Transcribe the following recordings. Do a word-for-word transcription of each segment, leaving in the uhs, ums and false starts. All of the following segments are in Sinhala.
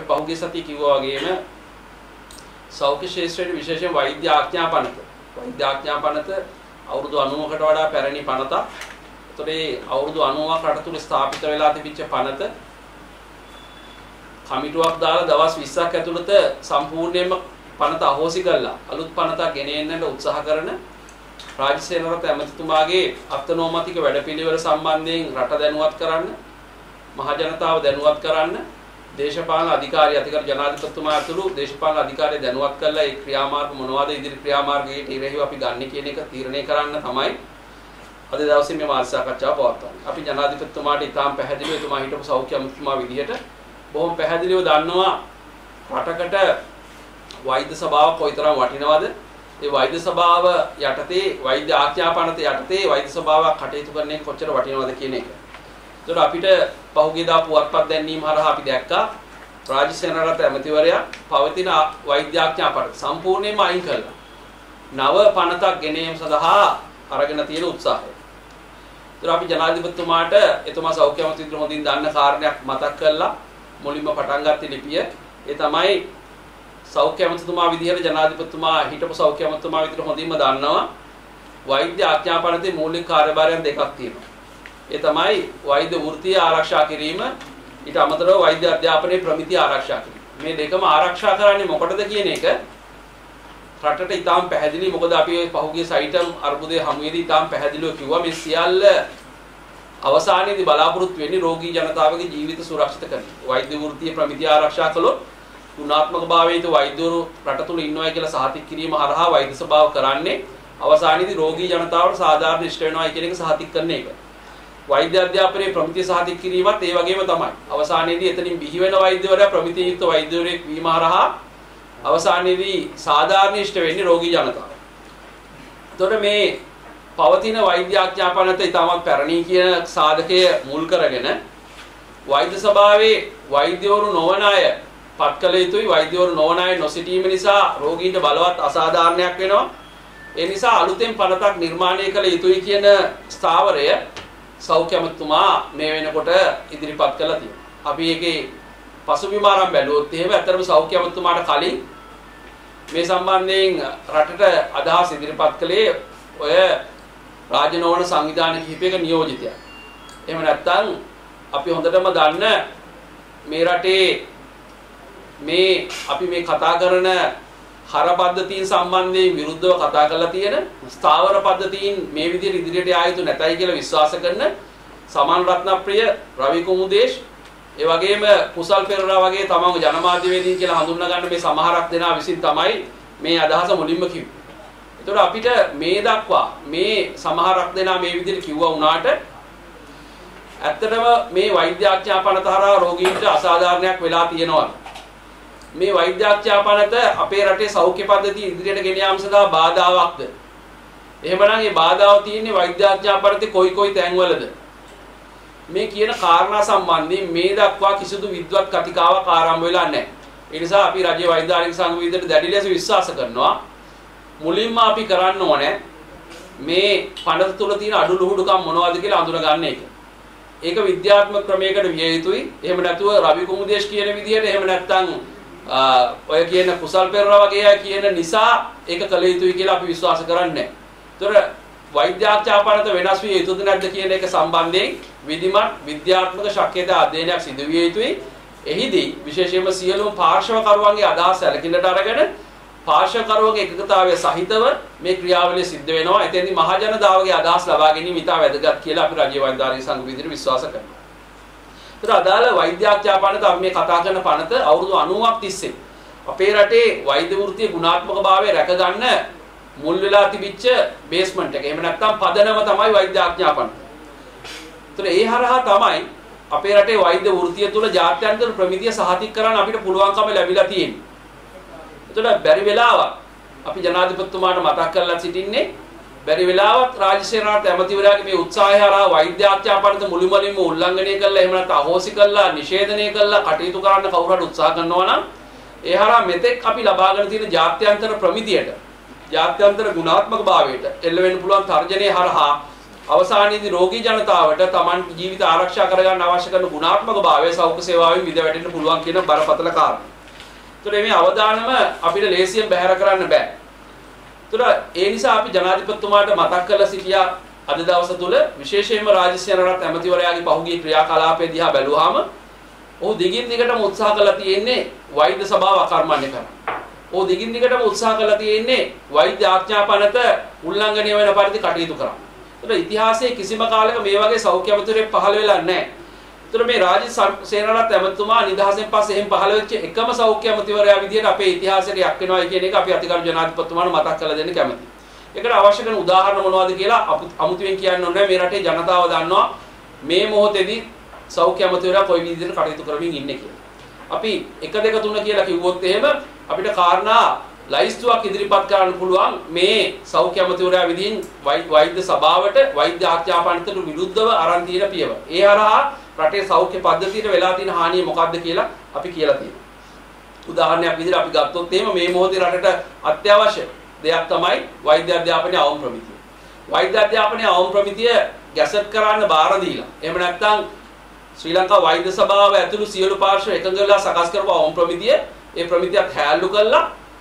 පහුගිය සතියේ කිව්වා වගේම සෞඛ්‍ය ශාස්ත්‍රයේ විශේෂයෙන් වෛද්‍ය ආඥා පනත. වෛද්‍ය ආඥා පනත අවුරුදු අනූවකට වඩා පැරණි පනතක්. ඒතකොට මේ අවුරුදු අනූවක රටතුල ස්ථාපිත වෙලා තිබිච්ච පනත කමිටුවක් දාලා දවස් විස්සක් ඇතුළත සම්පූර්ණයෙන්ම පනත අහෝසි කරලා අලුත් පනතක් ගෙන එන්නට උත්සාහ කරන රාජ්‍ය සේනාරත් ඇමතිතුමාගේ අත්නෝමතික වැඩපිළිවෙල සම්බන්ධයෙන් රට දැනුවත් කරන්න, මහ ජනතාව දැනුවත් කරන්න, දේශපාලන අධිකාරී අධිකාර ජනාධිපතිතුමා ඇතුළු දේශපාලන අධිකාරිය දැනුවත් කරලා ඒ ක්‍රියාමාර්ග මොනවද ඉදිරි ක්‍රියාමාර්ගයට ඉරෙහිව අපි ගන්න කියන එක තීරණය කරන්න තමයි අද දවසේ මේ මාධ්‍ය සාකච්ඡාව පවත්වන්නේ. අපි ජනාධිපතිතුමාට ඉතාම පැහැදිලිව එතුමා හිටපු සෞඛ්‍ය අමාත්‍යතුමා විදිහට බොහොම පැහැදිලිව දන්නවා රටකට වෛද්‍ය සභාව කොයිතරම් වටිනවද? ඒ වෛද්‍ය සභාව යටතේ වෛද්‍ය ආඥා පනත යටතේ වෛද්‍ය සභාවක් කටයුතු කරන එක කොච්චර වටිනවද කියන එක. ඒතකොට අපිට පහුගිය දා පුවත්පත් දැන්වීම හරහා අපි දැක්කා රාජ්‍ය සේනාරත් ඇමතිවරයා පවතින වෛද්‍ය ආඥා පනත සම්පූර්ණයෙන්ම අයින් කළා. නව පනතක් ගෙනීම සඳහා අරගෙන තියෙන උත්සාහය. ඒතර අපි ජනාධිපතිතුමාට එතුමා සෞඛ්‍ය අමාත්‍යතුමා හොඳින් දන්න කාරණයක් මතක් කළා. මුලින්ම පටන් ගත්තේ ලිපිය. ඒ තමයි සෞඛ්‍ය අමාත්‍යතුමා විදිහට ජනාධිපතිතුමා හිටපු සෞඛ්‍ය අමාත්‍යතුමා විදිහට හොඳින්ම දන්නවා වෛද්‍ය ආඥා පනතේ මූලික කාර්යභාරයන් දෙකක් තියෙනවා. ඒ තමයි වෛද්‍ය වෘත්තිය ආරක්ෂා කිරීම, ඊට අමතරව වෛද්‍ය අධ්‍යාපනයේ ප්‍රමිතිය ආරක්ෂා කිරීම. මේ දෙකම ආරක්ෂා කරන්නේ මොකටද කියන එක රටට ඉතාම පැහැදිලි. මොකද අපි පහුගිය සයිටම් අර්බුදයේ හමුවේදී ඉතාම පැහැදිලිව කිව්වා මේ සියල්ල අවසානයේදී බලාපොරොත්තු වෙන්නේ රෝගී ජනතාවගේ ජීවිත සුරක්ෂිත කරගන්න. වෛද්‍ය වෘත්තිය ප්‍රමිතිය ආරක්ෂා කළොත් ගුණාත්මක භාවයට වෛද්‍යවරු රට තුල ඉන්නවා කියලා සහතික කිරීම හරහා වෛද්‍ය සභාව කරන්නේ අවසානයේදී රෝගී ජනතාවට සාධාරණ ඉෂ්ට වෙනවා කියන එක සහතික කරන එක. වෛද්‍ය අධ්‍යාපනයේ ප්‍රමිතිය සහතික කිරීමත් ඒ වගේම තමයි. අවසානයේදී එතනින් බිහි වෙන වෛද්‍යවරයා ප්‍රමිතිය යුක්ත වෛද්‍යවරයෙක් වීම හරහා අවසානයේදී සාධාරණ ඉෂ්ට වෙන්නේ රෝගී ජනතාව. එතකොට මේ පවතින වෛද්‍ය ආඥා පනත ඉතාමත් පැරණි කියන සාධකය මුල් කරගෙන වෛද්‍ය සභාවේ වෛද්‍යවරු නොවන අය පත් කළ යුතුයි. වෛද්‍යවරු නොවන අය නොසිටීම නිසා රෝගීන්ට බලවත් අසාධාරණයක් වෙනවා. ඒ නිසා අලුතෙන් පනතක් නිර්මාණය කළ යුතුයි කියන ස්ථාවරය සෞඛ්‍ය අමාත්‍යතුමා මේ වෙනකොට ඉදිරිපත් කළා තියෙනවා. අපි ඒකේ පසුබිම ආරම්භ බැලුවොත් එහෙම ඇත්තටම සෞඛ්‍ය අමාත්‍යතුමාට කලින් මේ සම්බන්ධයෙන් රටට අදහස් ඉදිරිපත් කළේ ඔය රාජ්‍ය නොවන සංවිධාන කිහිපයක නියෝජිතයා. එහෙම නැත්නම් අපි හොඳටම දන්න මේ රටේ මේ අපි මේ කතා කරන හර පද්ධතීන් සම්බන්ධයෙන් විරුද්ධව කතා කරලා තියෙන ස්ථාවර පද්ධතීන් මේ විදිහට ඉදිරියට ආ යුතු නැතයි කියලා විශ්වාස කරන සමන් රත්නප්‍රිය, රවි කුමුදේශ්, ඒ වගේම කුසල් පෙරේරා වගේ තමන්ව ජනමාධ්‍යවේදීන් කියලා හඳුන්වා ගන්න මේ සමහරක් දෙනා විසින් තමයි මේ අදහස මුලින්ම කිව්වේ. ඒතකොට අපිට මේ දක්වා මේ සමහරක් දෙනා මේ විදිහට කිව්වා වුණාට ඇත්තටම මේ වෛද්‍ය ආඥා පනත හරහා රෝගීන්ට අසාධාරණයක් වෙලා තියෙනවා. මේ වෛද්‍ය ආඥා පනත අපේ රටේ සෞඛ්‍ය පද්ධතිය ඉදිරියට ගෙන යාම සඳහා බාධාවක්ද? එහෙමනම් මේ බාධාව තියෙන්නේ වෛද්‍ය ආඥා පනතේ කොයි කොයි තැන්වලද? මේ කියන කාරණා සම්බන්ධයෙන් මේ දක්වා කිසිදු විද්වත් කතිකාවක් ආරම්භ වෙලා නැහැ. ඒ නිසා අපි රජ්‍ය වෛද්‍ය ආරක්ෂක සංවිධානයට දැඩි ලෙස විශ්වාස කරනවා මුලින්ම අපි කරන්න ඕනේ මේ පනත තුල තියෙන අඩුලුහුඩුකම් මොනවද කියලා අඳුන ගන්න එක. ඒක විද්‍යාත්මක ක්‍රමයකට විය යුතුයි. එහෙම නැතුව රවි කුමුදේශ් කියන විදිහට එහෙම නැත්නම් ඔය කියන කුසල් පෙරේරා වගේ අය කියන නිසා ඒක කළ යුතුයි කියලා අපි විශ්වාස කරන්නේ නැහැ. ඒතර වෛද්‍ය ආඥා පනත වෙනස් විය යුතුද නැද්ද කියන එක සම්බන්ධයෙන් විධිමත් විද්‍යාත්මක ශක්්‍යතා අධ්‍යයනයක් සිදු විය යුතුයි. එහිදී විශේෂයෙන්ම සියලුම පාර්ශවකරුවන්ගේ අදහස් සැලකිල්ලට අරගෙන පාර්ශවකරුවන්ගේ එකඟතාවය සහිතව මේ ක්‍රියාවලිය සිද්ධ වෙනවා. එතෙන්දී මහ ජනතාවගේ අදහස් ලබා ගැනීම ඉතා වැදගත් කියලා අපි රාජ්‍ය වෛද්‍ය ආරක්ෂක සංඝ විදිහට විශ්වාස කරනවා. ඒතර අදාළ වෛද්‍ය ආඥා පනත අපි මේ කතා කරන පනත අවුරුදු අනූවක් තිස්සේ අපේ රටේ වෛද්‍ය වෘත්තියේ ගුණාත්මක භාවය රැකගන්න මුල් වෙලා තිබිච්ච බේස්මන්ට් එක. එහෙම නැත්නම් පදනම තමයි වෛද්‍ය ආඥා පනත. ඒතර ඒ හරහා තමයි අපේ රටේ වෛද්‍ය වෘත්තිය තුල ජාත්‍යන්තර ප්‍රමිතිය සහතික කරන්න අපිට පුළුවන්කම ලැබිලා තියෙන්නේ. ඒතර බැරි වෙලාවක් අපි ජනාධිපතිතුමාට මතක් කරලා සිටින්නේ බැරි වෙලාවක් රාජ්‍ය සේනාවට ඇමතිවරයාගේ මේ උත්සාහය හරහා වෛද්‍ය ආඥා පනත මුළුමනින්ම උල්ලංඝනය කළා, එහෙම නැත්නම් අහෝසි කළා, නිෂේධනය කළා කටයුතු කරන්න කවුරු හරි උත්සාහ කරනවා නම් ඒ හරහා මෙතෙක් අපි ලබාගෙන තියෙන ජාත්‍යන්තර ප්‍රමිතියට, ජාත්‍යන්තර ගුණාත්මක භාවයට එල්ල වෙන්න පුළුවන් තර්ජනයේ හරහා අවසානයේදී රෝගී ජනතාවට Taman ජීවිත ආරක්ෂා කරගන්න අවශ්‍ය කරන ගුණාත්මක භාවය සෞඛ්‍ය සේවාවෙන් විඳ වැටෙන්න පුළුවන් කියන බරපතල කාරණා. ඒතර මේ අවදානම අපිට ලේසියෙන් බැහැර කරන්න බෑ. ඒතර ඒ නිසා අපි ජනාධිපතිතුමාට මතක් කරලා සිටියා අද දවස තුල විශේෂයෙන්ම රාජ්‍ය සේනාරත් ඇමතිවරයාගේ පහුගිය ක්‍රියාකලාපය දිහා බැලුවාම ඔහු දිගින් දිගටම උත්සාහ කළා තියෙන්නේ වෛද්‍ය සභාව අකර්මණ්‍ය කරන්න. ඔහු දිගින් දිගටම උත්සාහ කළා තියෙන්නේ වෛද්‍ය ආඥා පනත උල්ලංඝනය වෙන පරිදි කටයුතු කරන්න. ඒතර ඉතිහාසයේ කිසිම කාලයක මේ වගේ සෞඛ්‍ය අමාත්‍යවරයෙක් පහළ වෙලා නැහැ. ඒතර මේ රාජ්‍ය සේනාරත් ඇමතිතුමා නිදහසෙන් පස්සේ එහෙම පහළ වෙච්ච එකම සෞඛ්‍ය අමාත්‍යවරයා විදිහට අපේ ඉතිහාසයට යක් වෙනවා කියන එක අපි අතිගරු ජනාධිපතිතුමාට මතක් කරලා දෙන්න කැමතියි. ඒකට අවශ්‍ය කරන උදාහරණ මොනවද කියලා අමුතුවෙන් කියන්න ඕනේ. මේ රටේ ජනතාව දන්නවා මේ මොහොතේදී සෞඛ්‍ය අමාත්‍යවරයා කොයි විදිහට කටයුතු කරමින් ඉන්නේ කියලා. අපි එක දෙක තුන කියලා කිව්වොත් එහෙම අපිට කාරණා ලයිස්තුවක් ඉදිරිපත් කරන්න පුළුවන් මේ සෞඛ්‍ය අමාත්‍යවරයා විදිහින් වෛද්‍ය සභාවට වෛද්‍ය ආඥාපනයට විරුද්ධව අරන් තියෙන පියවර. ඒ හරහා රටේ සෞඛ්‍ය පද්ධතියට වෙලා තියෙන හානිය මොකක්ද කියලා අපි කියලා තියෙනවා. උදාහරණයක් විදිහට අපි ගත්තොත් එහෙම මේ මොහොතේ රටට අත්‍යවශ්‍ය දෙයක් තමයි වෛද්‍ය අධ්‍යාපනයේ අවම ප්‍රමිතිය. වෛද්‍ය අධ්‍යාපනයේ අවම ප්‍රමිතිය ගැසට් කරන්න බාර දීලා. එහෙම නැත්නම් ශ්‍රී ලංකා වෛද්‍ය සභාව ඇතුළු සියලු පාර්ශ්ව එකඟ වෙලා සකස් කරපු අවම ප්‍රමිතිය ඒ ප්‍රමිතියත් හැල්ලු කළා.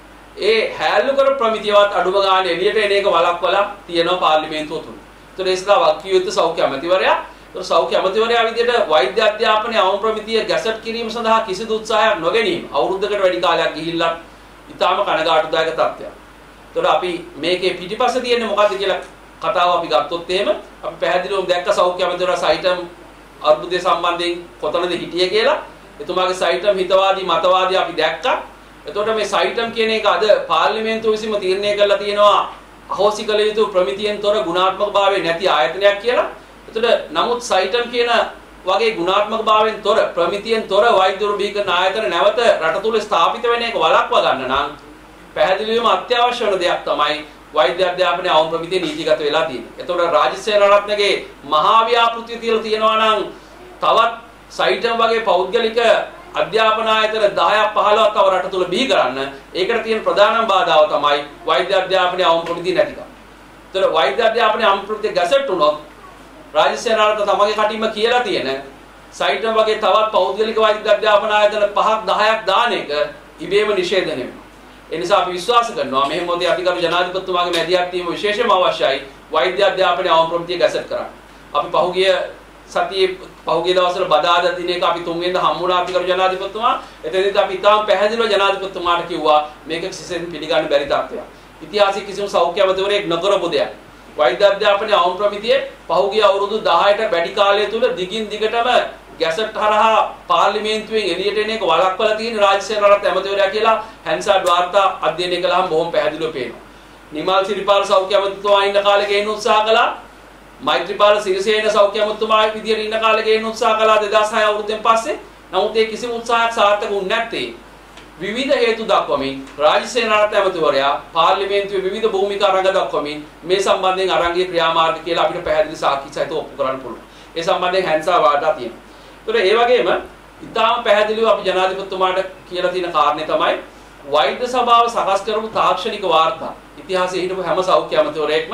ඒ හැල්ලු කර ප්‍රමිතියවත් අඩුම ගානේ එළියට එන එක වළක්වලා තියෙනවා පාර්ලිමේන්තුව තුල. ඒතර ඒ සඳහා වක්කිය යුතු සෞඛ්‍ය අමාත්‍යවරයා ඒතර සෞඛ්‍ය අමාත්‍යවරයා විදිහට වෛද්‍ය අධ්‍යාපනයේ අවම ප්‍රමිතිය ගැසට් කිරීම සඳහා කිසිදු උත්සාහයක් නොගැනීම අවුරුද්දකට වැඩි කාලයක් ගිහිල්ලා ඉතාම කනගාටුදායක තත්ත්වයක්. ඒතර අපි මේකේ පිටිපස්සේ තියෙන්නේ මොකද්ද කියලා කතාව අපි ගත්තොත් එහෙම අපි පැහැදිලිවම දැක්ක සෞඛ්‍ය අමාත්‍යවරයා සයිටම් අර්බුදය සම්බන්ධයෙන් කොතනද හිටියේ කියලා. එතුමාගේ සයිටම් හිතවාදී මතවාදී අපි දැක්කා. එතකොට මේ සයිටම් කියන එක අද පාර්ලිමේන්තුව විසින්ම තීරණය කරලා තියෙනවා අහෝසි කළ යුතු ප්‍රමිතියෙන් තොර ගුණාත්මක භාවය නැති ආයතනයක් කියලා. එතකොට නමුත් සයිටම් කියන වගේ ගුණාත්මක භාවයෙන් තොර ප්‍රමිතියෙන් තොර වෛද්‍ය රුබීකරණ ආයතන නැවත රට තුල ස්ථාපිත වෙන එක වළක්වා ගන්න නම් පැහැදිලිවම අත්‍යවශ්‍ය වෙන දෙයක් තමයි වෛද්‍ය අධ්‍යාපනයේ අවම ප්‍රමිතිය නීතිගත වෙලා තියෙන්නේ. එතකොට රාජ්‍ය සේනාරත්නගේ මහා ව්‍යාපෘතිය තියලා තියෙනවා නම් තවත් සයිටම් වගේ පෞද්ගලික අධ්‍යාපන ආයතන දහයක් පහළොවක් තව රට තුල බිහි කරන්න. ඒකට තියෙන ප්‍රධානම බාධාව තමයි වෛද්‍ය අධ්‍යාපනයේ අවම ප්‍රමිතිය නැතිකම. ඒතර වෛද්‍ය අධ්‍යාපනයේ අවම ප්‍රමිතිය ගැසට් වුණොත් රාජ්‍ය සේනාරත් තමගේ කටින්ම කියලා තියෙන සයිටම් වගේ තවත් පෞද්ගලික වෛද්‍ය අධ්‍යාපන ආයතන පහක් දහයක් දාන එක ඉබේම නිෂේධනය වෙනවා. ඒ නිසා අපි විශ්වාස කරනවා මේ මොහොතේ අධිකරු ජනාධිපතිතුමාගේ මැදිහත් වීම විශේෂම අවශ්‍යයි වෛද්‍ය අධ්‍යාපනයේ අවම ප්‍රමිතිය ගැසට් කරන්න. අපි පහුගිය සතියේ පහුගිය දවස්වල බදාදා දිනේක අපි තුන්වෙනිදා හම්බුණා අධිකරු ජනාධිපතිතුමා. එතනදී අපි ඉතාම පැහැදිලිව ජනාධිපතිතුමාට කිව්වා මේක කිසිසේත් පිළිගන්න බැරි තත්ත්වයක්. ඉතිහාසයේ කිසිම සෞඛ්‍ය අමාත්‍යවරයෙක් නොකරපු දෙයක්. වෛද්‍ය අධ්‍යාපනයේ අවම ප්‍රමිතිය පහුගිය අවුරුදු දහයට වැඩි කාලය තුල දිගින් දිගටම ගැසට් හරහා පාර්ලිමේන්තුවෙන් එළියට එන එක වළක්වලා තියෙන රාජ්‍ය සේනාරත් ඇමතිවරයා කියලා හැන්සාඩ් වාර්තා අධ්‍යයනය කළාම බොහොම පැහැදිලිව පේනවා. නිමල් සිරිපාල සෞඛ්‍ය අමාත්‍යතුමා ඉන්න කාලේ ගේන්න උත්සාහ කළා. මෛත්‍රීපාල සිරිසේන සෞඛ්‍ය අමාත්‍යතුමා විදියට ඉන්න කාලේ ගේන්න උත්සාහ කළා දෙදාස් හය අවුරුද්දෙන් පස්සේ. නමුත් ඒ කිසිම උත්සාහයක් සාර්ථක වුනේ නැත්තේ විවිධ හේතු දක්වමින් රාජ්‍ය සේනාරත් ඇමතිවරයා පාර්ලිමේන්තුවේ විවිධ භූමිකා රඟ දක්වමින් මේ සම්බන්ධයෙන් අරංගිය ක්‍රියාමාර්ග කියලා අපිට පැහැදිලි සාක්ෂි සහිතව ඔප්පු කරන්න පුළුවන්. ඒ සම්බන්ධයෙන් හැන්සා වාර්තා තියෙනවා. ඒතර ඒ වගේම ඉතාම පැහැදිලිව අපි ජනාධිපතිතුමාට කියලා තියෙන කාරණේ තමයි වෛද්‍ය සභාව සකස් කරපු තාක්ෂණික වාර්තා. ඉතිහාසයේ හිටපු හැම සෞඛ්‍ය අමාත්‍යවරයෙක්ම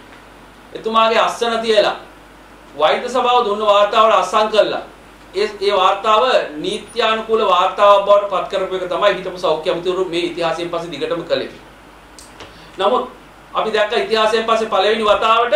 එතුමාගේ අස්සන තියලා වෛද්‍ය සභාව දුන්න වාර්තාවට අස්සම් කළා. ඒ ඒ වාර්තාව නීත්‍යානුකූල වාර්තාවක් බවට පත් කරපු එක තමයි හිටපු සෞඛ්‍ය අමාත්‍යවරු මේ ඉතිහාසයෙන් පස්සේ දිගටම කළේ. නමුත් අපි දැක්ක ඉතිහාසයෙන් පස්සේ පළවෙනි වතාවට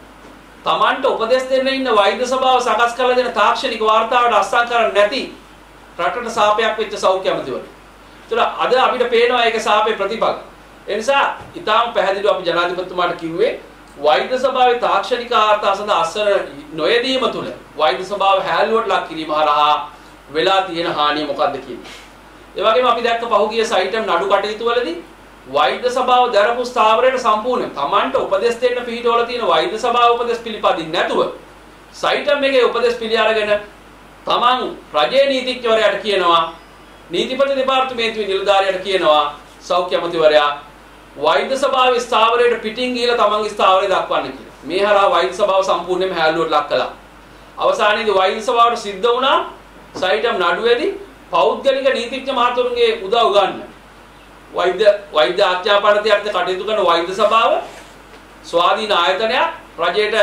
තමන්ට උපදෙස් දෙන්න ඉන්න වෛද්‍ය සභාව සකස් කරලා දෙන තාක්ෂණික වාර්තාවට අස්සම් කරන්නේ නැති රටට සාපයක් වෙච්ච සෞඛ්‍ය අමාත්‍යවරු. ඒතර අද අපිට පේනවා ඒක සාපේ ප්‍රතිඵල. ඒ නිසා ඊටාම් පැහැදිලිව අපි ජනාධිපතිතුමාට කිව්වේ වෛද්‍ය සභාවේ තාක්ෂණික වාර්තා සඳහා අස්සර නොයදීම තුල වෛද්‍ය සභාව හැල්ලුවට ලක් කිරීම හරහා වෙලා තියෙන හානිය මොකක්ද කියන්නේ. ඒ වගේම අපි දැක්ක පහුගිය සයිටම් නඩු කටයුතු වලදී වෛද්‍ය සභාව දරපු ස්ථාවරයට සම්පූර්ණ තමන්ට උපදෙස් දෙන්න පිටවල තියෙන වෛද්‍ය සභාව උපදෙස් පිළිපදින්න නැතුව සයිටම් එකේ උපදෙස් පිළි අරගෙන තමන් රජයේ නීතිඥවරයාට කියනවා නීතිපති දෙපාර්තමේන්තුවේ නිලධාරියට කියනවා සෞඛ්‍ය අමාත්‍යවරයා වෛද්‍ය සභාවේ ස්ථාවරයට පිටින් ගිහලා තමන්ගේ ස්ථාවරය දක්වන්න කියලා. මේ හරහා වෛද්‍ය සභාව සම්පූර්ණයෙන්ම හැල්ලුවට ලක් කළා. අවසානයේදී වෛද්‍ය සභාවට සිද්ධ වුණා සයිටම් නඩුවේදී පෞද්ගලික නීතිඥ මහතුරුන්ගේ උදව් ගන්න. වෛද්‍ය වෛද්‍ය ආඥාපනතියත් කටයුතු කරන වෛද්‍ය සභාව ස්වාධීන ආයතනයක් රජයට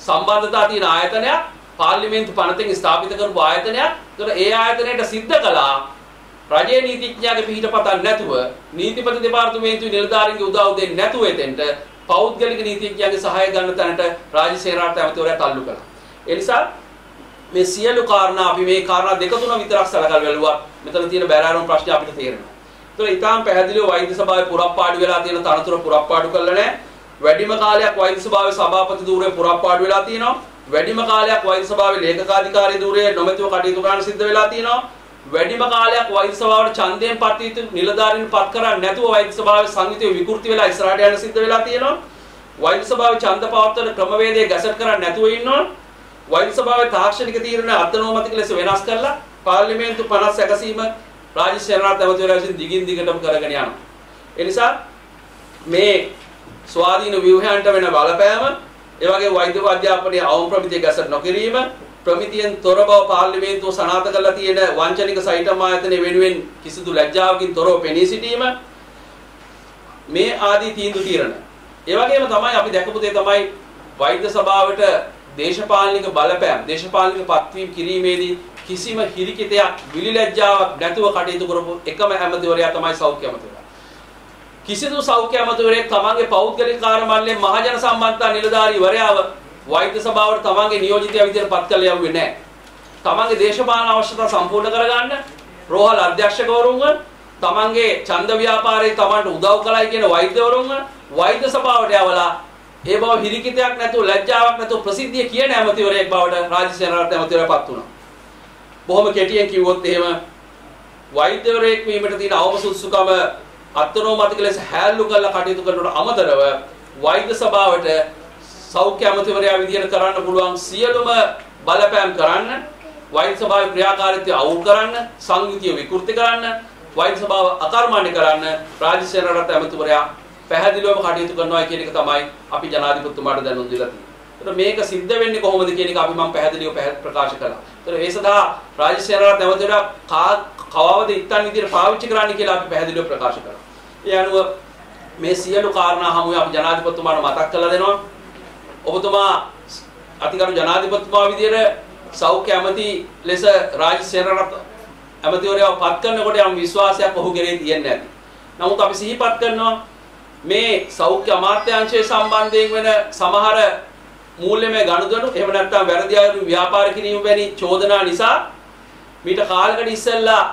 සම්බන්ධතා තියෙන ආයතනයක් පාර්ලිමේන්තු පනතෙන් ස්ථාපිත කරපු ආයතනයක්. ඒතර ඒ ආයතනයට සිද්ධ කළා රජයේ නීතිඥයාගේ පිහිටපතක් නැතුව නීතිපති දෙපාර්තමේන්තුවේ නිලධාරීන්ගේ උදව් දෙන්නේ නැතුව එතෙන්ට පෞද්ගලික නීතිඥයාගේ සහාය ගන්න තැනට රාජ්‍ය සේනාවට ඇමතිවරයා තල්ලු කළා. ඒ නිසා මේ සියලු කාරණා අපි මේ කාරණා දෙක තුන විතරක් සලකලා බලුවා. මෙතන තියෙන බැරෑරුම් ප්‍රශ්නේ අපිට තේරෙනවා. ඒතර ඊටාම් පැහැදිලිව වෛද්‍ය සභාවේ පුරප්පාඩු වෙලා තියෙන තනතුර පුරප්පාඩු කළා නැහැ. වැඩිම කාලයක් වෛද්‍ය සභාවේ සභාපති ධූරයේ පුරප්පාඩු වෙලා තියෙනවා. වැඩිම කාලයක් වෛද්‍ය සභාවේ ලේකකාධිකාරී ධූරයේ නොමැතිව කටයුතු කරන්න සිද්ධ වෙලා තියෙනවා. වැඩිම කාලයක් වෛද්‍ය සභාවට ඡන්දයෙන් පත් වී නිලධාරීන් පත් කරන්නේ නැතුව වෛද්‍ය සභාවේ සංවිතය විකෘති වෙලා ඉස්සරහට යන්න සිද්ධ වෙලා තියෙනවා. වෛද්‍ය සභාවේ ඡන්ද පවත්වන ක්‍රමවේදය ගැසට් කරන්නේ නැතුව ඉන්නවා. වෛද්‍ය සභාවේ තාක්ෂණික තීරණ අත්නෝමතික ලෙස වෙනස් කරලා පාර්ලිමේන්තු පනස් සැකසීම රාජ්‍ය සේනාධිපති ඇමතිවරයා විසින් දිගින් දිගටම කරගෙන යනවා. ඒ නිසා මේ ස්වාධීන ව්‍යුහයන්ට වෙන බලපෑම, ඒ වගේ වෛද්‍ය අධ්‍යාපනයේ අවම ප්‍රමිතිය ගැසට් නොකිරීම, ප්‍රමිතියෙන් තොර බව පාර්ලිමේන්තුව සනාථ කරලා තියෙන වංචනික සයිටම් ආයතනය වෙනුවෙන් කිසිදු ලැජ්ජාවකින් තොරව පෙනී සිටීම, මේ ආදී තීන්දුව తీරන. ඒ වගේම තමයි අපි දැකපු දේ තමයි වෛද්‍ය සභාවට දේශපාලනික බලපෑම්, දේශපාලනික පත්වීම් කිරීමේදී කිසිම හිරිකිතයක්, විලිලැජ්ජාවක් නැතුව කටයුතු කරපු එකම ඇමතිවරයා තමයි සෞඛ්‍ය ඇමතිවරයා. කිසිදු සෞඛ්‍ය ඇමතිවරයෙක් තමන්ගේ පෞද්ගලික කාර්යමණ්ඩලයේ මහජන සම්බන්ධතා නිලධාරීවරයාව වෛද්‍ය සභාවට තමන්ගේ නියෝජිතයා විදිහට පත් කළ යවුවේ නැහැ. තමන්ගේ දේශපාලන අවශ්‍යතා සම්පූර්ණ කරගන්න රෝහල් අධ්‍යක්ෂකවරුන්ව, තමන්ගේ ඡන්ද ව්‍යාපාරයේ තමන්ට උදව් කළයි කියන වෛද්‍යවරුන්ව වෛද්‍ය සභාවට යවලා ඒ බව හිරිකිතයක් නැතුව, ලැජ්ජාවක් නැතුව ප්‍රසිද්ධිය කියන ඇමතිවරයෙක් බවට රාජ්‍ය සේනාධිපති ඇමතිවරයා පත් වුණා. බොහොම කෙටියෙන් කිව්වොත් එහෙම වෛද්‍යවරයෙක් වීමට තියෙන අවම සුදුසුකම අත්නෝමතික ලෙස හැල්ලු කරලා කටයුතු කරනට අමතරව වෛද්‍ය සභාවට සෞඛ්‍ය ඇමතිවරයා විදියට කරන්න පුළුවන් සියලුම බලපෑම් කරන්න, වෛද්‍ය සභාවේ ක්‍රියාකාරීත්වය අවුල් කරන්න, සංවිතිය විකෘති කරන්න, වෛද්‍ය සභාව අකර්මණ්‍ය කරන්න රාජ්‍ය සේනාධිපති ඇමතිවරයා පැහැදිලිවම කටයුතු කරනවා කියන එක තමයි අපි ජනාධිපතිතුමාට දැනුම් දීලා තියෙන්නේ. ඒතර මේක සිද්ධ වෙන්නේ කොහොමද කියන එක අපි මම පැහැදිලිව ප්‍රකාශ කළා. ඒතර ඒ සඳහා රාජ්‍ය සේනාධිපති ඇමතිවරයා කවවද ඉත්තන් විදියට පාවිච්චි කරන්න කියලා අපි පැහැදිලිව ප්‍රකාශ කළා. ඒ අනුව මේ සියලු කාරණා හමුවේ අපි ජනාධිපතිතුමාට මතක් කරලා දෙනවා. ඔබතුමා අතිගරු ජනාධිපතිතුමා විදියට සෞඛ්‍ය ඇමති ලෙස රාජ්‍ය සේනාධිපති ඇමතිවරයාව පත් කරනකොට යම් විශ්වාසයක් ඔහු කෙරෙහි තියෙන්නේ නැති. නමුත් අපි සිහිපත් කරනවා මේ සෞඛ්‍ය අමාත්‍යාංශයේ සම්බන්ධයෙන් වෙන සමහර මූල්‍යමය ගනුදෙනු, එහෙම නැත්නම් වැරදි අයුරු ව්‍යාපාර කිරීම වැනි චෝදනා නිසා මීට කාලයකට ඉස්සෙල්ලා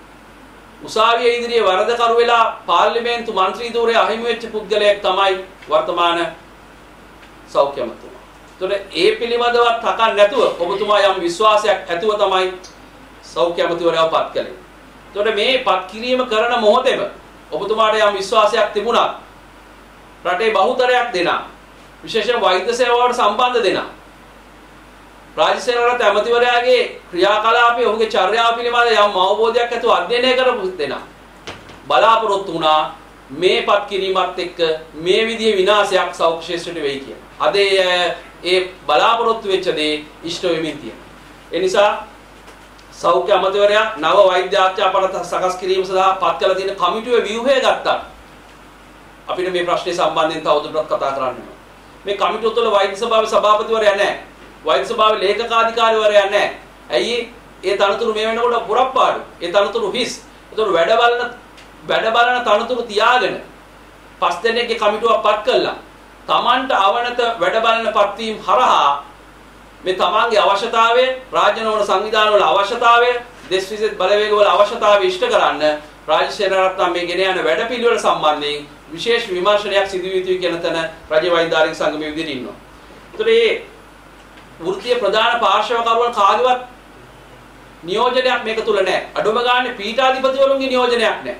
උසාවිය ඉදිරියේ වරදකරු වෙලා පාර්ලිමේන්තු මන්ත්‍රී ධූරයේ අහිමි වෙච්ච පුද්ගලයෙක් තමයි වර්තමාන සෞඛ්‍ය ඇමතිතුමා. ඒතකොට ඒ පිළිබඳව තකන් නැතුව ඔබතුමා යම් විශ්වාසයක් ඇතුව තමයි සෞඛ්‍ය ඇමතිවරයාව පත් කළේ. ඒතකොට මේ පත් කිරීම කරන මොහොතේම ඔබතුමාට යම් විශ්වාසයක් තිබුණා රටේ බහුතරයක් දෙනා, විශේෂයෙන් වෛද්‍ය සේවාවට සම්බන්ධ දෙනා රාජ්‍ය සේනාධිපති ඇමතිවරයාගේ ක්‍රියාකලාපයේ ඔහුගේ චර්යාව පිළිබඳ යම් අවබෝධයක් ඇතුව අධ්‍යයනය කරපු දෙනා බලාපොරොත්තු වුණා මේ පත් කිරීමත් එක්ක මේ විදිහේ විනාශයක් සෞඛ්‍ය ක්ෂේත්‍රයට වෙයි කියලා. අද ඒ බලාපොරොත්තු වෙච්ච දේ ඉෂ්ට වෙමින් තියෙනවා. ඒ නිසා සෞඛ්‍ය අමාත්‍යවරයා නව වෛද්‍ය ආචාර්යපද සකස් කිරීම සඳහා පත් කළ තියෙන කමිටුවේ ව්‍යුහය ගත්තා. අපිට මේ ප්‍රශ්නේ සම්බන්ධයෙන් තවදුරටත් කතා කරන්න ඕන. මේ කමිටුව තුළ වෛද්‍ය සභාවේ සභාපතිවරයා නැහැ. වෛද්‍ය සභාවේ ලේකකාධිකාරීවරයා නැහැ. ඇයි ඒ තනතුරු මේ වෙනකොට පුරප්පාඩු. ඒ තනතුරු හිස්. ඒතකොට වැඩ බලන වැඩ බලන තනතුරු තියාගෙන පස් දෙනෙක්ගේ කමිටුවක් පත් කළා. Tamanට අවනත වැඩ බලන පත්වීම හරහා මේ තමන්ගේ අවශ්‍යතාවය, රාජ්‍ය නොවන සංවිධාන වල අවශ්‍යතාවය, දේශ විශේෂ බලවේග වල අවශ්‍යතාවය ඉෂ්ට කරන්න රාජ්‍ය සේනාරත්න මේ ගෙන යන වැඩපිළිවෙල සම්බන්ධයෙන් විශේෂ විමර්ශනයක් සිදු විය යුතුයි කියන තැන රජ වෛද්‍යාරික සංගමයේ විදිහට ඉන්නවා. ඒතර මේ වෘත්තීය ප්‍රධාන පාර්ශවකරුවන් කාගේවත් නියෝජනයක් මේක තුල නැහැ. අඩුම ගානේ පීඨාධිපතිවරුන්ගේ නියෝජනයක් නැහැ.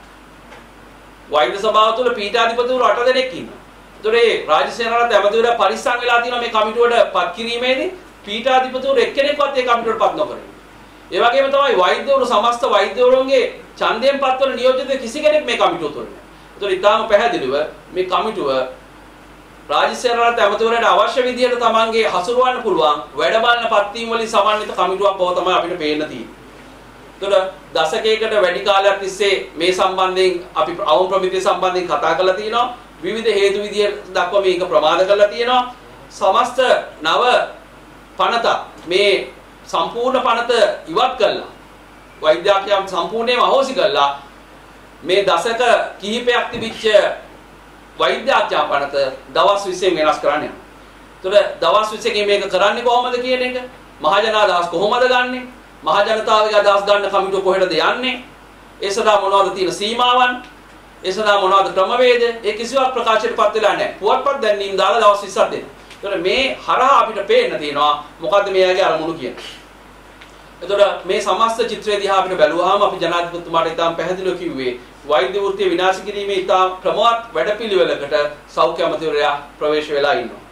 වෛද්‍ය සභාව තුල පීඨාධිපතිවරු අට දෙනෙක් ඉන්නවා. ඒතරේ රාජ්‍ය සේනාරත්න ඇමතිවරයා පරිස්සම් වෙලා තියෙනවා මේ කමිටුවට පත් කිරීමේදී පීඨාධිපතිවරු එක්කෙනෙක්වත් ඒ කමිටුවට පත් නොකරන. ඒ වගේම තමයි වෛද්‍යවරු සමස්ත වෛද්‍යවරුන්ගේ ඡන්දයෙන් පත්වන නියෝජිත කිසි කෙනෙක් මේ කමිටුව තුල නැහැ. ඒතර ඉතාම පැහැදිලිව මේ කමිටුව රාජ්‍ය සේනාරත්න ඇමතිවරයාට අවශ්‍ය විදිහට තමන්ගේ හසුරවන්න පුළුවන් වැඩ බලන පත්වීම් වලින් සමන්විත කමිටුවක් බව තමයි අපිට පේන්න තියෙන්නේ. ඒතර දශකයකට වැඩි කාලයක් තිස්සේ මේ සම්බන්ධයෙන් අපි අවම ප්‍රමිතිය සම්බන්ධයෙන් කතා කරලා තියෙනවා. විවිධ හේතු විදිය දක්වා මේක ප්‍රමාද කරලා තියෙනවා. සමස්ත නව පනත මේ සම්පූර්ණ පනත ඉවත් කළා. වෛද්‍යාඥයන් සම්පූර්ණයෙන්ම අහෝසි කළා. මේ දශක කිහිපයක් තිබිච්ච වෛද්‍යාඥ පනත දවස් විස්සෙන් වෙනස් කරන්න යනවා. ඒතර දවස් විස්සකින් මේක කරන්නේ කොහොමද කියන එක මහජන අදහස් කොහොමද ගන්නෙ? මහ ජනතාවගේ අදහස් ගන්න කමිටුව කොහෙටද යන්නේ? ඒ සඳහා මොනවද තියෙන සීමාවන්? ඒ සඳහා මොනවද ක්‍රමවේද? ඒ කිසිවක් ප්‍රකාශයටපත් වෙලා නැහැ. පුවත්පත් දැන්වීම් දාලා දවස් විස්සක් දෙනවා. ඒතර මේ හරහා අපිට පේන්න තියෙනවා මොකද්ද මෙයාගේ අරමුණු කියන්නේ. එතකොට මේ සමස්ත චිත්‍රය දිහා අපිට බැලුවාම අපි ජනාධිපතිතුමාට ඉතාම පැහැදිලිව කිව්වේ වෛද්‍ය වෘත්තිය විනාශ කිරීමේ ඉතාම ක්‍රමවත් වැඩපිළිවෙලකට සෞඛ්‍ය අමාත්‍යවරයා ප්‍රවේශ වෙලා ඉන්නවා.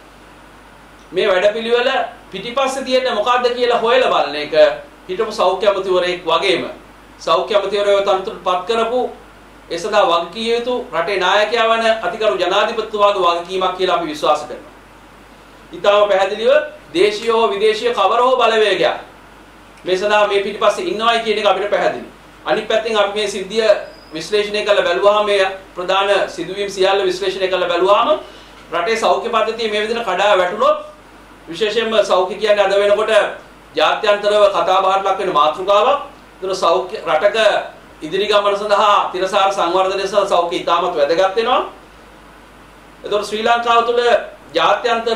මේ වැඩපිළිවෙල පිටිපස්සේ තියෙන මොකද්ද කියලා හොයලා බලන එක හිටපු සෞඛ්‍ය අමාත්‍යවරයෙක් වගේම සෞඛ්‍ය අමාත්‍යවරයව තනතුරටපත් කරපු ඒ සඳහා වගකීම් යුතු රටේ නායකයා වන අතිගරු ජනාධිපතිතුමාගේ වගකීමක් කියලා අපි විශ්වාස කරනවා. ඉතාම පැහැදිලිව දේශීය හෝ විදේශීය කවර හෝ බලවේගයක් මේ සඳහා මේ පිටිපස්සේ ඉන්නවයි කියන එක අපිට පැහැදිලි. අනිත් පැත්තෙන් අපි මේ සිද්ධිය විශ්ලේෂණය කරලා බැලුවාම මේ ප්‍රධාන සිදුවීම් සියල්ල විශ්ලේෂණය කරලා බැලුවාම රටේ සෞඛ්‍ය පද්ධතිය මේ විදිහට කඩා වැටුනොත් විශේෂයෙන්ම සෞඛ්‍ය කියන්නේ අද වෙනකොට ජාත්‍යන්තරව කතා බහට ලක් වෙන මාතෘකාවක්. ඒතර සෞඛ්‍ය රටක ඉදිරි ගමන සඳහා තිරසාර සංවර්ධනය සහ සෞඛ්‍ය ඉතාමත් වැදගත් වෙනවා. ඒතර ශ්‍රී ලංකාව තුළ ජාත්‍යන්තර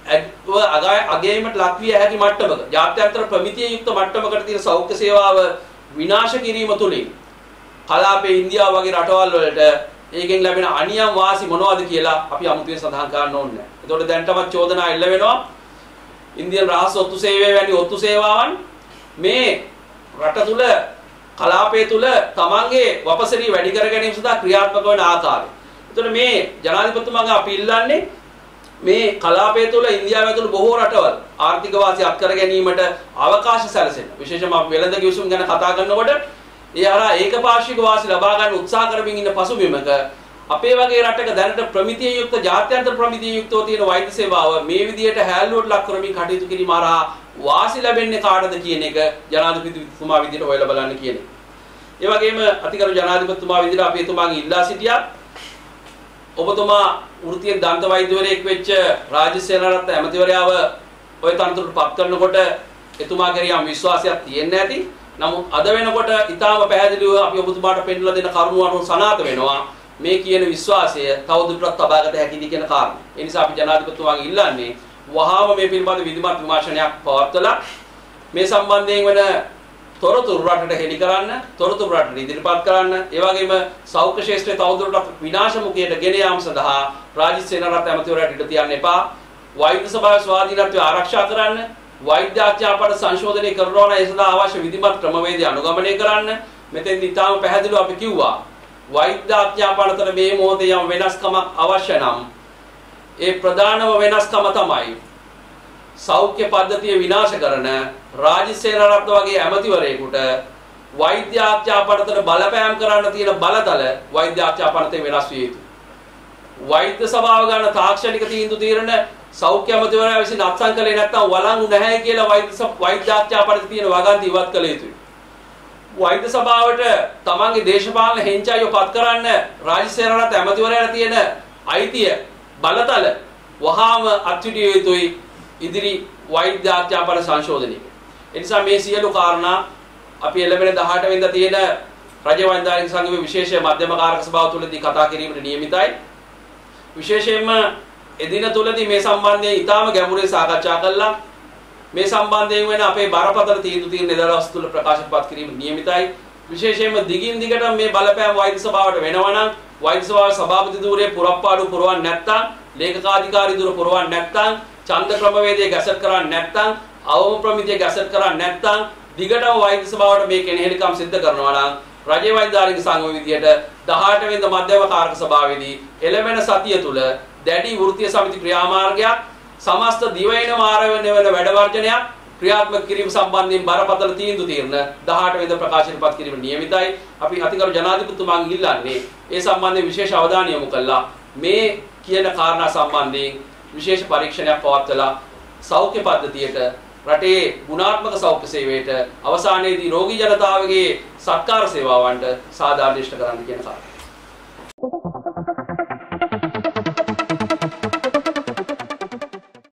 අගයීමට ලක්විය හැකි මට්ටමක ජාත්‍යන්තර ප්‍රමිතිය යුක්ත මට්ටමකට තියෙන සෞඛ්‍ය සේවාව විනාශ කිරීම තුළින් කලාපේ ඉන්දියාව වගේ රටවල් වලට ඒකෙන් ලැබෙන අනියම් වාසි මොනවද කියලා අපි අමුතුවෙන් සඳහන් කරන්න ඕනේ. ඒතකොට දැන්ටමත් චෝදනා එල්ල වෙනවා. ඉන්දියන් රහස් ඔත්තු සේවය වැනි ඔත්තු සේවාවන් මේ රට තුල කලාපය තුල තමන්ගේ වපසරිය වැඩි කර ගැනීම සඳහා ක්‍රියාත්මක වන ආකාරය. ඒතකොට මේ ජනාධිපතිතුමාගේ අපි ඉල්ලන්නේ මේ කලාපය තුළ ඉන්දියාව ඇතුළු බොහෝ රටවල් ආර්ථික වාසි අත්කර ගැනීමට අවකාශ සැලසෙන. විශේෂයෙන්ම අපි වෙළඳ කිවිසුම් ගැන කතා කරනකොට ඒ හරහා ඒකපාර්ශ්වික වාසි ලබා ගන්න උත්සාහ කරමින් ඉන්න පසුබිමක අපේ වගේ රටක දැනට ප්‍රමිතිය යුක්ත ජාත්‍යන්තර ප්‍රමිතිය යුක්තව තියෙන වෛද්‍ය සේවාව මේ විදියට හැල්ලුවට ලක් කරමින් කටයුතු කිරීම හරහා වාසි ලැබෙන්නේ කාටද කියන එක ජනාධිපතිතුමා විදියට හොයලා බලන්න කියන එක. ඒ වගේම අතිගරු ජනාධිපතිතුමා විදියට අපි එතුමාගෙන් ඉල්ලා සිටියා ඔබතුමා වෘත්තීය දන්ත වෛද්‍යවරයෙක් වෙච්ච රාජ්‍ය සේනාරත්න ඇමතිවරයාව ඔය තනතුරට පත් කරනකොට එතුමා කෙරෙහි යම් විශ්වාසයක් තියෙන්න ඇති. නමුත් අද වෙනකොට ඊටාම පැහැදිලිව අපි ඔබතුමාට පෙන්වලා දෙන කරුණු අනුව සනාථ වෙනවා මේ කියන විශ්වාසය තවදුරටත් තබාගත හැකිද කියන කාරණා. ඒ නිසා අපි ජනාධිපතිතුමාගෙන් ඉල්ලන්නේ වහාම මේ පිළිබඳ විධිමත් විමර්ශනයක් පවත්වලා මේ සම්බන්ධයෙන් වෙන තොරතුරු රටට හෙළි කරන්න, තොරතුරු රටට ඉදිරිපත් කරන්න, ඒ වගේම සෞඛ්‍ය ශාස්ත්‍රය තවදුරටත් විනාශ මුඛයට ගෙන යාම සඳහා රාජ්‍ය සේනාරත්න ඇමතිවරයාට ඉඩ තියන්න එපා. වෛද්‍ය සභාවේ ස්වාධීනත්වය ආරක්ෂා කරන්න, වෛද්‍ය අධ්‍යාපන සංශෝධනය කරනවා නම් ඒ සඳහා අවශ්‍ය විධිමත් ක්‍රමවේද අනුගමනය කරන්න. මෙතෙන්දි ඊටාම පැහැදිලිව අපි කිව්වා වෛද්‍ය අධ්‍යාපනතර මේ මොහොතේ යම් වෙනස්කමක් අවශ්‍ය නම් ඒ ප්‍රධානම වෙනස්කම තමයි සෞඛ්‍ය පද්ධතිය විනාශ කරන රාජ්‍ය සේනාරත්න වගේ ඇමතිවරයෙකුට වෛද්‍ය අධ්‍යාපනතර බලපෑම් කරන්න තියෙන බලතල වෛද්‍ය අධ්‍යාපනතේ වෙනස් විය යුතුයි. වෛද්‍ය සභාව ගන්න තාක්ෂණික තීන්දුව తీරන සෞඛ්‍ය අමාත්‍යවරයා විසින් අත්සන් කළේ නැත්නම් වළංගු නැහැ කියලා වෛද්‍ය වෛද්‍ය අධ්‍යාපනයේ තියෙන වගන්ති ඉවත් කළ යුතුයි. වෛද්‍ය සභාවට තමන්ගේ දේශපාලන හෙංචයිව පත් කරන්න රාජ්‍ය සේනාරත්න ඇමතිවරයාට තියෙන අයිතිය බලතල වහාම අත්විදිය යුතුයි ඉදිරි වෛද්‍ය අධ්‍යාපන සංශෝධනයේ. ඒ නිසා මේ සියලු කාරණා අපි එළවෙන දහඅට වෙනිදා තියෙන රජ වෛද්‍යාලය සංගමයේ විශේෂ මධ්‍යම කාරක සභාව තුළදී කතා කිරීමට නියමිතයි. විශේෂයෙන්ම එදින තුලදී මේ සම්බන්ධයෙන් ඊටාම ගැඹුරින් සාකච්ඡා කළා. මේ සම්බන්ධයෙන් වෙන අපේ බරපතල තීන්දුව తీරන දවස් තුල ප්‍රකාශපත් කිරීම නියමිතයි. විශේෂයෙන්ම දිගින් දිගට මේ බලපෑම් වෛද්‍ය සභාවට වෙනවා නම් වෛද්‍ය සභාවේ සභාපති ධූරයේ පුරප්පාඩු පුරවන්නේ නැත්නම් ලේකකාධිකාරී ධූර පුරවන්නේ නැත්නම් ඡන්ද ක්‍රමවේදයේ ගැසට් කරන්නේ නැත්නම් අවම ප්‍රමිතිය ගැසට් කරන්නේ නැත්නම් දිගටම වෛද්‍ය සභාවට මේ කෙනෙහිලිකම් සිද්ධ කරනවා නම් රජයේ වෛද්‍යාලය සංගම විදියට දහඅට වෙනිදා මධ්‍යම කාරක සභාවේදී එළවෙන සතිය තුල දැඩි වෘත්තීය සමිති ක්‍රියාමාර්ගයක් සමස්ත දිවයින මාරවන වෙන වැඩ වර්ජනයක් ක්‍රියාත්මක කිරීම සම්බන්ධයෙන් බරපතල තීන්දුව తీරන දහඅට වෙනිදා ප්‍රකාශනපත් කිරීම නියමිතයි. අපි අතිගරු ජනාධිපතිතුමාගෙන් ඉල්ලන්නේ ඒ සම්බන්ධයෙන් විශේෂ අවධානය යොමු කළා මේ කියන කාරණා සම්බන්ධයෙන් විශේෂ පරීක්ෂණයක් පවත්වලා සෞඛ්‍ය පද්ධතියට රටේ ගුණාත්මක සෞඛ්‍ය සේවයට අවසානයේදී රෝගී ජනතාවගේ සත්කාර සේවාවන්ට සාධාරණ ඉෂ්ට කරන්න කියන කාරණා